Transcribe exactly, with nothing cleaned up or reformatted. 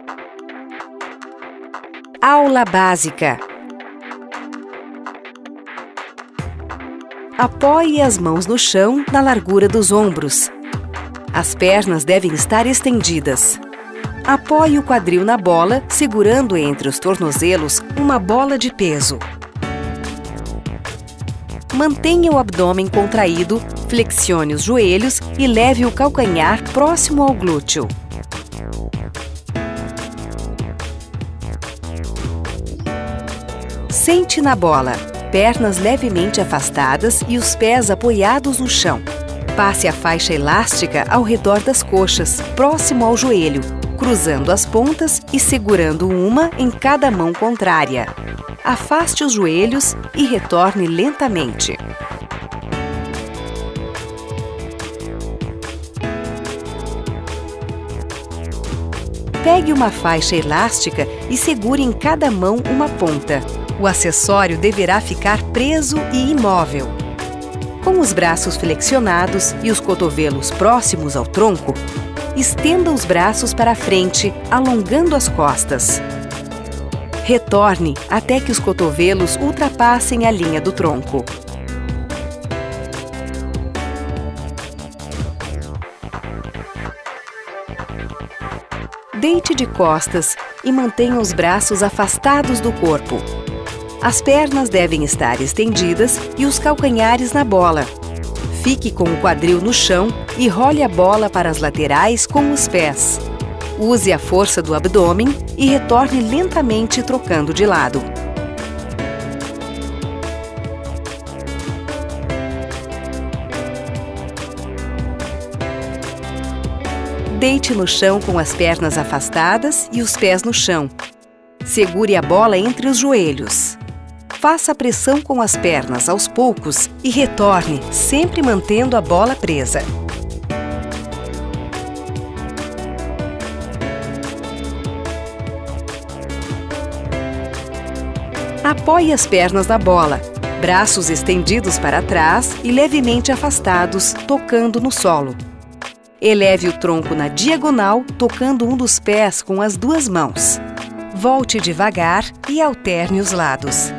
Aula básica. Apoie as mãos no chão na largura dos ombros. As pernas devem estar estendidas. Apoie o quadril na bola, segurando entre os tornozelos uma bola de peso. Mantenha o abdômen contraído, flexione os joelhos e leve o calcanhar próximo ao glúteo. Sente na bola, pernas levemente afastadas e os pés apoiados no chão. Passe a faixa elástica ao redor das coxas, próximo ao joelho, cruzando as pontas e segurando uma em cada mão contrária. Afaste os joelhos e retorne lentamente. Pegue uma faixa elástica e segure em cada mão uma ponta. O acessório deverá ficar preso e imóvel. Com os braços flexionados e os cotovelos próximos ao tronco, estenda os braços para frente, alongando as costas. Retorne até que os cotovelos ultrapassem a linha do tronco. Deite de costas e mantenha os braços afastados do corpo. As pernas devem estar estendidas e os calcanhares na bola. Fique com o quadril no chão e role a bola para as laterais com os pés. Use a força do abdômen e retorne lentamente trocando de lado. Deite no chão com as pernas afastadas e os pés no chão. Segure a bola entre os joelhos. Faça pressão com as pernas aos poucos e retorne, sempre mantendo a bola presa. Apoie as pernas na bola, braços estendidos para trás e levemente afastados, tocando no solo. Eleve o tronco na diagonal, tocando um dos pés com as duas mãos. Volte devagar e alterne os lados.